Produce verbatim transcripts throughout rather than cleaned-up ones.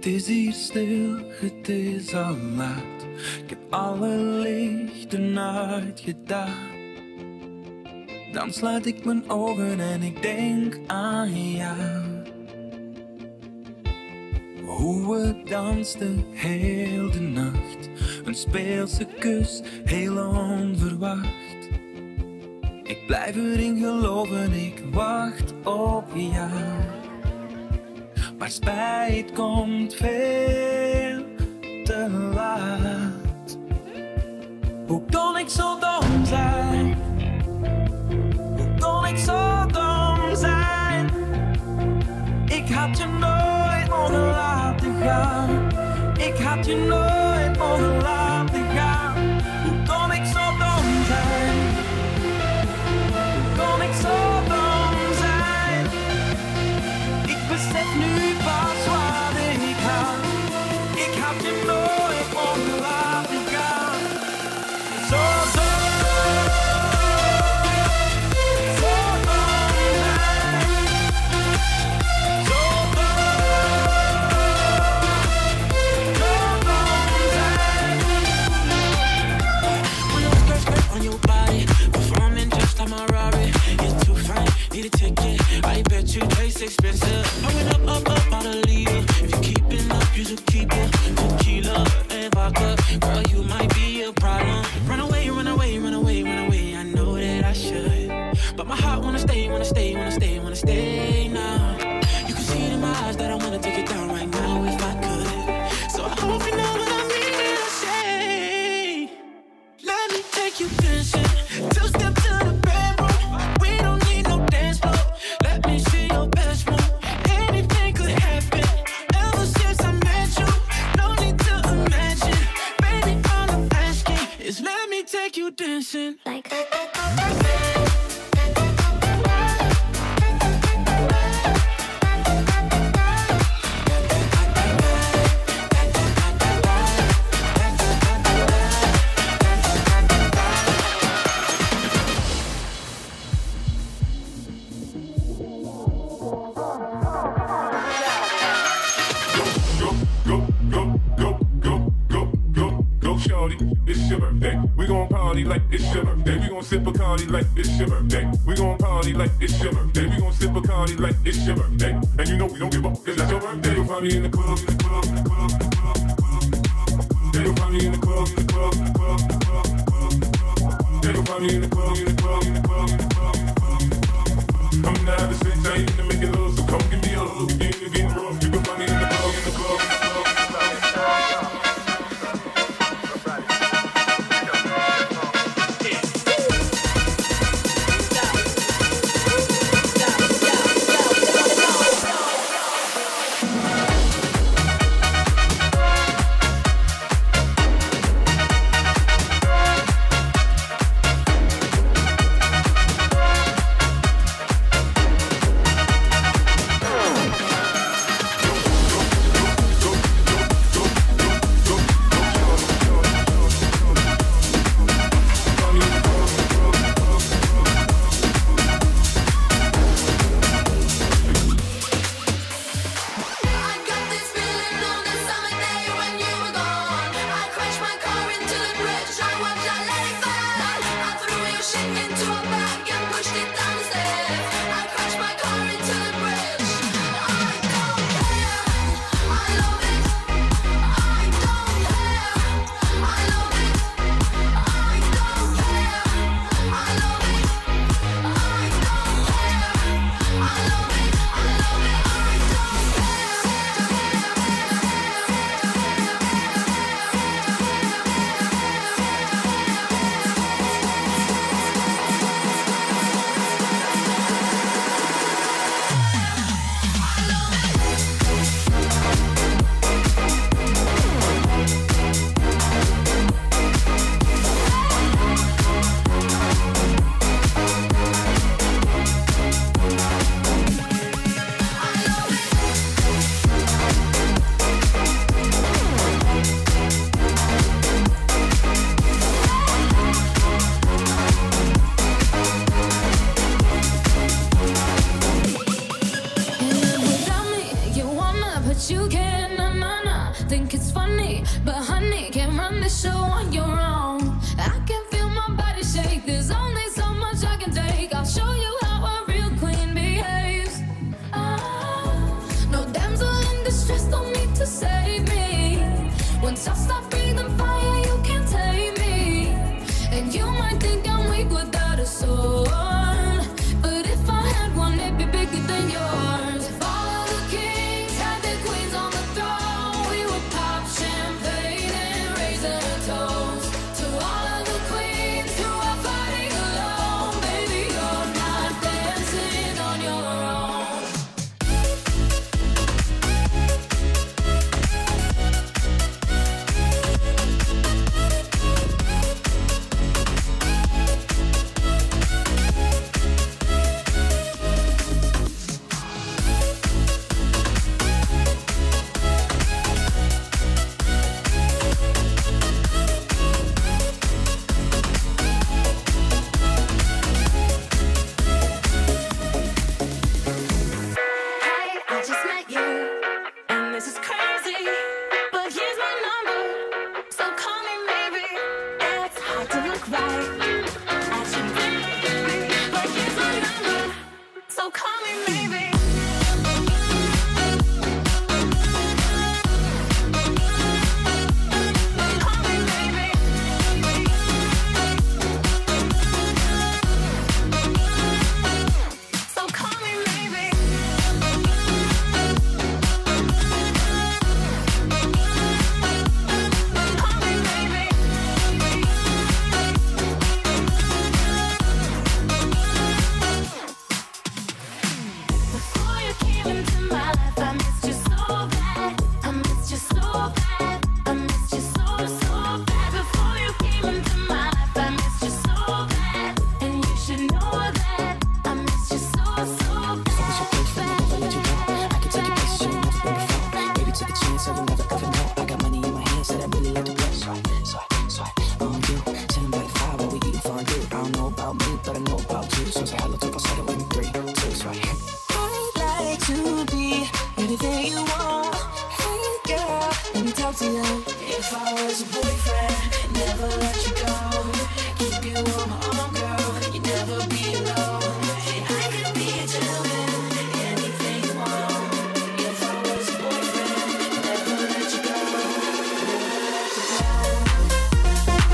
Het is hier stil, het is al laat. Ik heb alle lichten uitgedaan. Dan sluit ik mijn ogen en ik denk aan jou. Hoe we dansten heel de nacht. Een speelse kus, heel onverwacht. Ik blijf erin geloven, ik wacht op jou. Maar spijt komt veel te laat. Hoe kon ik zo dom zijn? Hoe kon ik zo dom zijn? Ik had je nooit mogen laten gaan. Ik had je nooit mogen laten gaan. Hoe kon ik zo dom zijn? Hoe kon ik zo dom zijn? Ik besef nu pas wat ik had. Ik had je nooit mogen laten gaan. Zo dom. Zo dom zijn. Zo dom. Zo dom zijn. When your skirt skirt on your body, performing just like my Rari. You're too fine, need a ticket. I bet you taste expensive. I went up, up, up out of leader. If you keeping up, you should keep it. Tequila and vodka, girl, you might be a problem. Run away, run away, run away, run away. I know that I should, but my heart wanna stay, wanna stay, wanna stay, wanna stay now. You can see it in my eyes that I wanna take it down right now if I could. So I hope you know what I mean to say. Let me take you dancing. Two step to the bedroom. We don't need no dance floor. Let me see your best move. Anything could happen. Ever since I met you, no need to imagine. Baby, all I'm asking is let me take you dancing. Like Go, go, go, go, go, go, go, shorty, it's your birthday. We gon' party like it's your birthday. We gon' sip Bacardi like it's your birthday. We gon' party like it's your birthday. We gon' sip Bacardi like it's your birthday. And you know we don't give up, it's not your birthday. You'll find me in the club, in the club, in the club, in the club, in the club. Yeah, you'll find me in the club, in the club, in the club, in the club, in the club. Yeah, you'll find me in the club, in the club, in the club, in the club, in the club. I'm not the same time to make it love, so come give me a hug. Again, again, rough. You can find me in the club, in the club, in the club. think it's funny, but honey, can't run the show on your own. I can feel my body shake, there's only so much I can take. I'll show you how a real queen behaves. Oh, no damsel in distress, don't need to save me. Once I stop breathing fire, you can't tame me. And you might think I'm weak without a sword, but if I had one, it'd be bigger than yours. If all of the kings had their queens on the throne, we would pop champagne and raise a toast to all of the queens who are fighting alone. Baby, you're not dancing on your own. Hey, I just met you, and this is crazy, but here's my number, so call me maybe. It's hard to look right at you, baby, but here's my number, so call me maybe. Call me maybe. So call me maybe. Call me maybe. Before you came into my life, I missed you so bad. I missed you so bad. I missed you so, so bad. Before you came into my life, I missed you so bad. And you should know that I missed you so, so bad. I can take you places you never been before. Baby, take a chance, so you'll never ever know. I got money in my hands that I really like to blow. Swipe, swipe, swipe on you. Chillin' by the fire while we eating fondue. I don't know about me, but I know about you. So say hello to us, start it in three, two, swipe. I'd like to be everything you want. Hey girl, let me talk to you. If I was a boyfriend, never let you go. Keep you on my arm, girl. You never be alone. I could be a gentleman, anything you want. If I was a boyfriend, never let you go. Never let you go.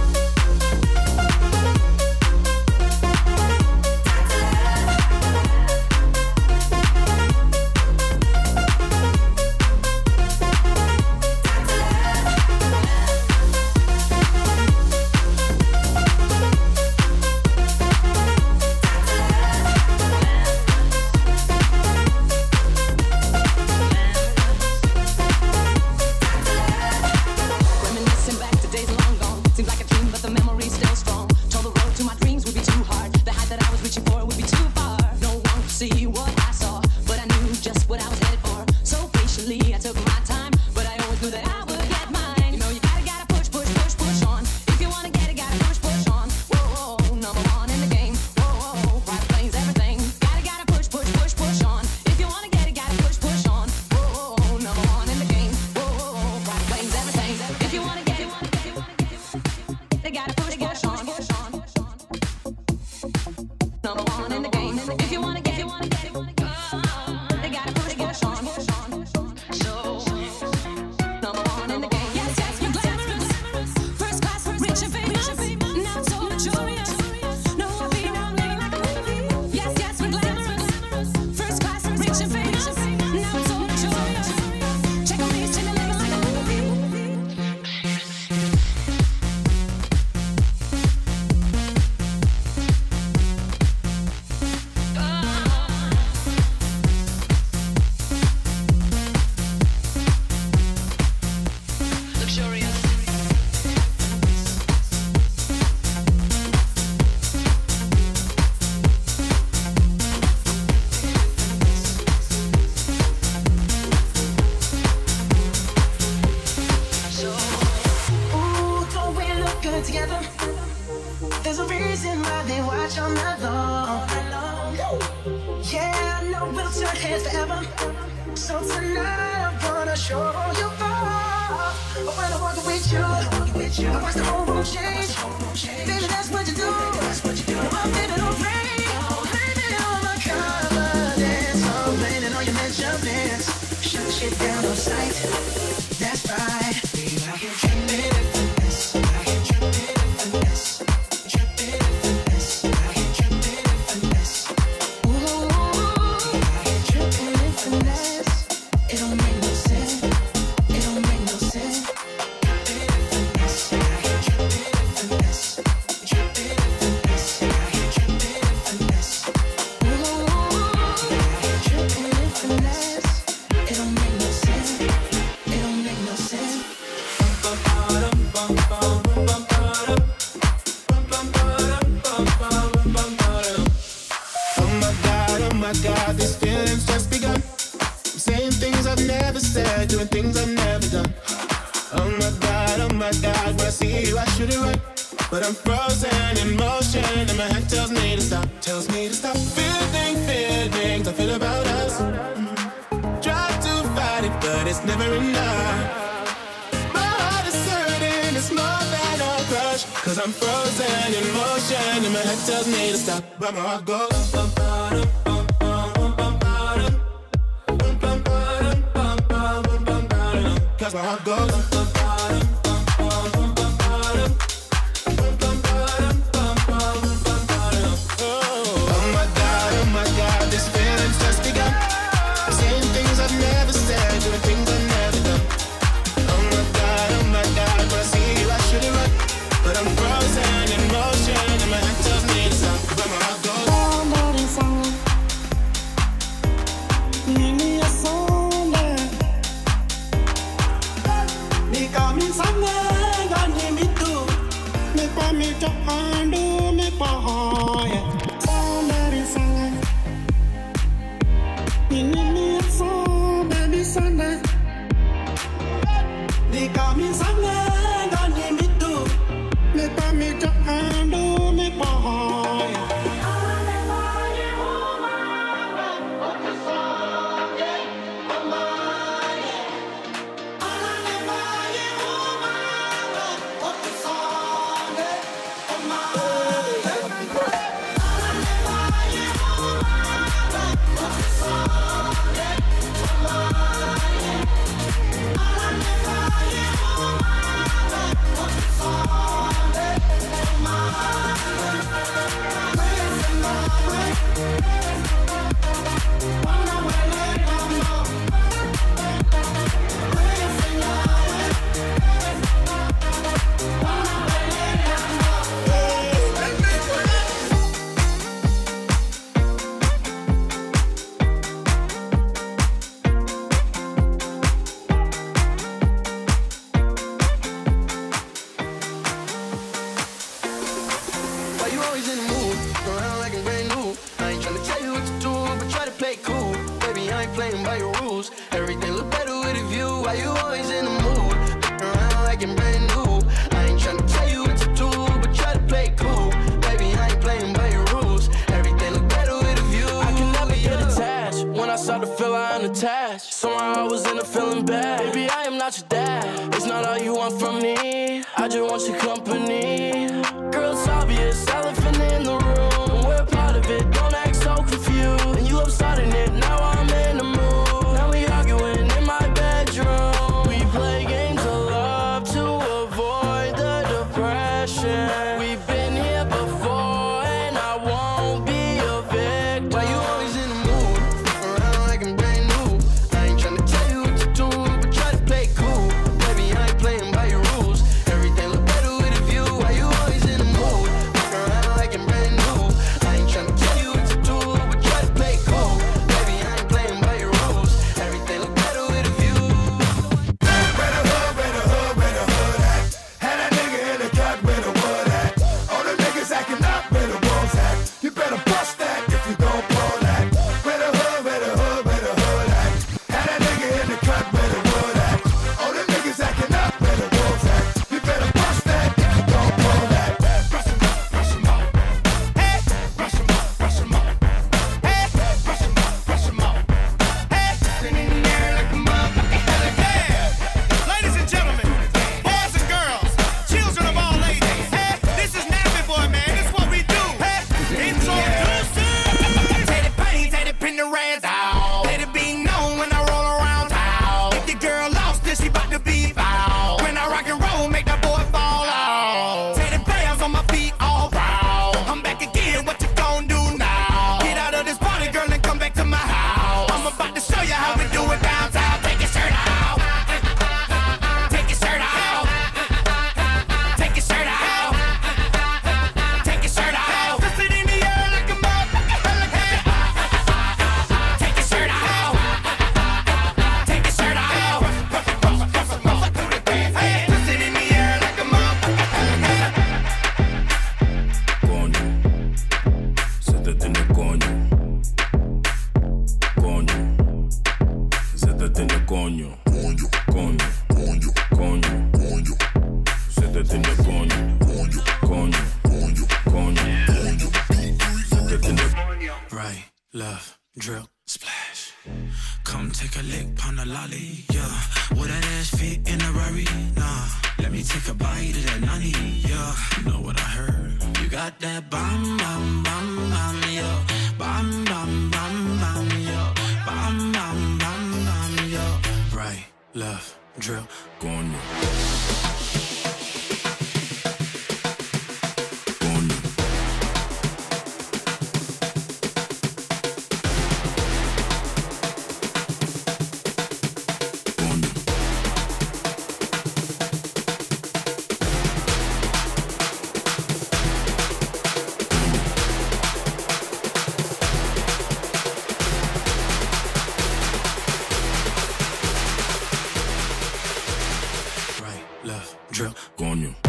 Reminiscing back to days long gone. Seems like a dream, but the memory's still strong. Told the road to my dreams would be too hard. The height that I was reaching for would be too far. No one could see what I saw, but I knew just what I was headed for. So patiently I took my time, but I always knew that I would get mine. You know you gotta, gotta push, push, push, push on. If you wanna get it, gotta push, push on. Whoa, whoa, number one in the game. Whoa, whoa, right plane's everything. Gotta, gotta push, push, push, push on. If you wanna get it, gotta push, push on. Whoa, whoa, number one in the game. Whoa, whoa, right plane's everything. If you wanna get it, they gotta push, push on. Number one in the game. If you wanna get it, they gotta push, push on. So, number one in the game. Yes, yes, you're glamorous. First class, rich and famous. Now so luxurious. No, I'll be around living like a movie. Yes, yes, we're glamorous. First class, rich and famous. Now so luxurious. Check on these chilling legs like a movie. Luxurious. Ooh, don't we look good together? There's a reason why they watch all night long. Yeah, I know we'll turn heads forever. So tonight I wanna show you all. with you. I watch the whole world change. Baby, that's what you do. I'm feeling on rain. Baby, on my confidence. I'm landing on your measurements. Shut the shit down on sight. That's right. Baby, I can tripping and finesse. I can tripping and finesse. Tripping and finesse. I can tripping and finesse. Ooh, I can tripping and finesse. It don't make no sense. It don't make no sense. Tripping and finesse. I can tripping and finesse. Tripping and finesse. I can tripping and finesse. Ooh, I can tripping and finesse. It don't make no sense. It don't make no sense. Oh my God, oh my God, these feelings just begun. I'm saying things I've never said, doing things I've never done. Oh my God, oh my God, when I see you I should it right, but I'm frozen in motion and my head tells me to stop, tells me to stop. Feeling feelings I feel about us. Try to fight it, but it's never enough. My heart is hurting, it's more than a crush, cause I'm frozen in motion and my head tells me to stop, but my heart goes. Cause my heart goes. Oh my God, oh my God, this feeling's just begun. Saying things I've never said, doing things I've never done. Oh my God, oh my God, when I see you I should it right, but I'm frozen in motion and my head tells me to stop, but my heart goes. Somehow I was in a feeling bad. Baby, I am not your dad. It's not all you want from me. I just want your company. Girl, it's obvious, elephant in the room. We're part of it, don't act so confused. And you love starting it, now I'm in the mood. Now we arguing in my bedroom. We play games of love to avoid the depression. We've been here before and I won't be a victim. Why you always in the mood? Around like I'm brand new. I ain't tryna tell you what to do, but try to play cool. Baby, I ain't playing by your rules. Everything look better with a view. Why you always in the mood? Around like I'm brand new. me take a bite of that honey, yeah. You know what I heard? You got that bomb, bomb, bomb, bomb, yeah. Bomb, bomb, bomb, bomb, yeah. Bomb, bomb, bomb, bomb, yeah. Right, left, drill, going on. Drill, go on you.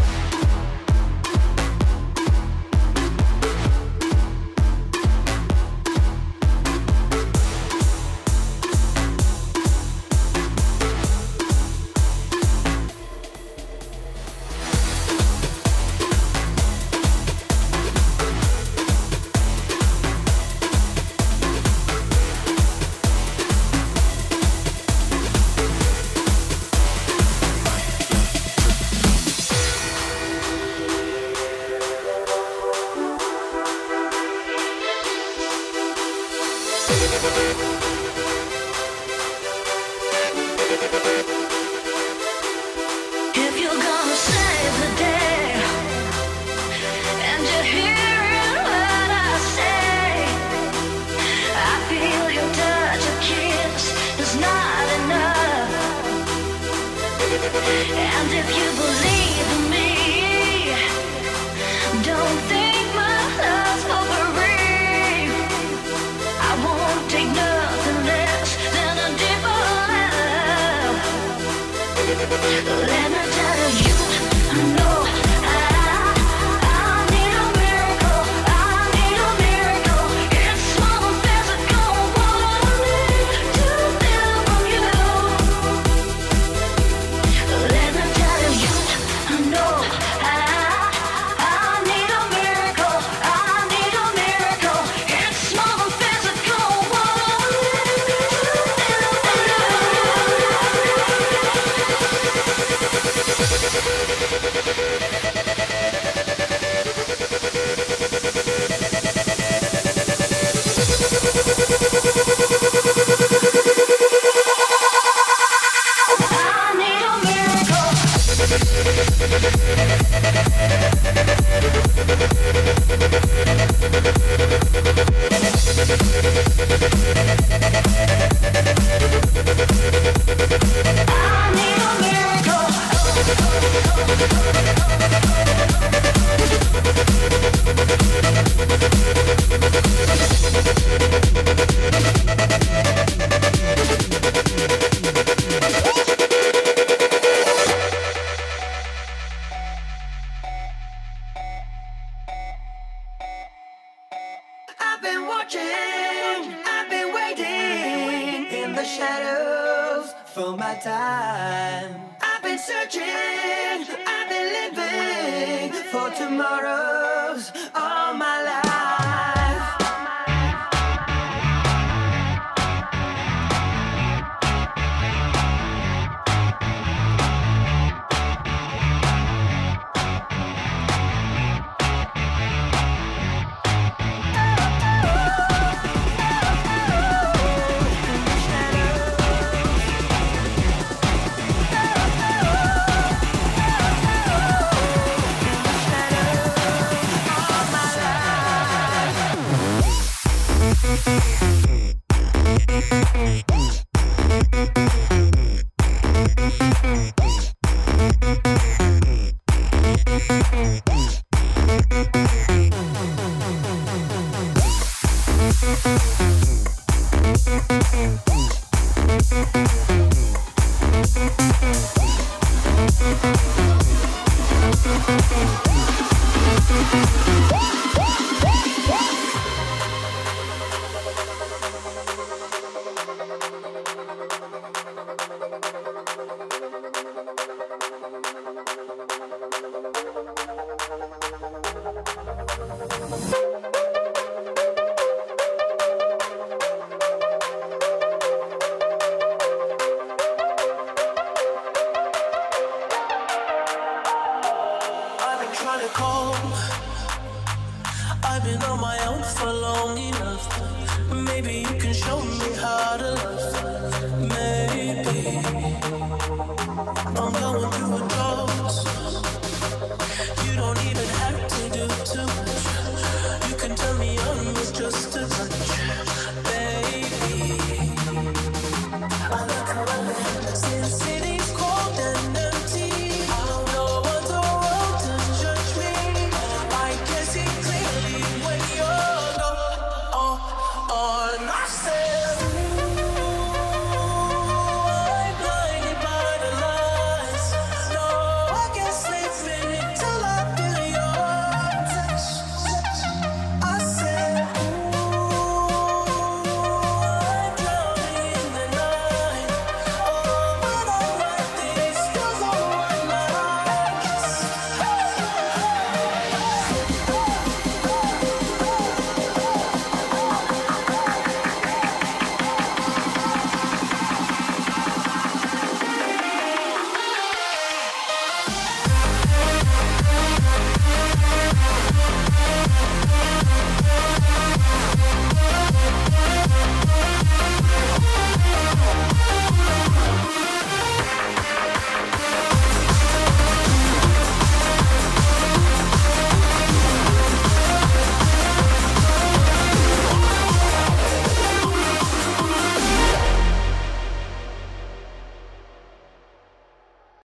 If you're gonna save the day, and you're hearing what I say, I feel your touch, a kiss is not enough. And if you believe in me, don't think my love's for free. I won't take nothing less than a deeper love. Let me tell you, I know I, I need a miracle, I need a miracle. It's more than physical, what I need to feel from you. Let me tell you, I know I, I need a miracle, I need a miracle. It's more than physical, what I need to feel from you. I need a miracle. I need a miracle. I've been watching, I've been waiting in the shadows for my time. I've been searching, I've been living for tomorrows all my life. try to call. I've been on my own for long enough. Maybe you can show me how to love. Maybe I'm going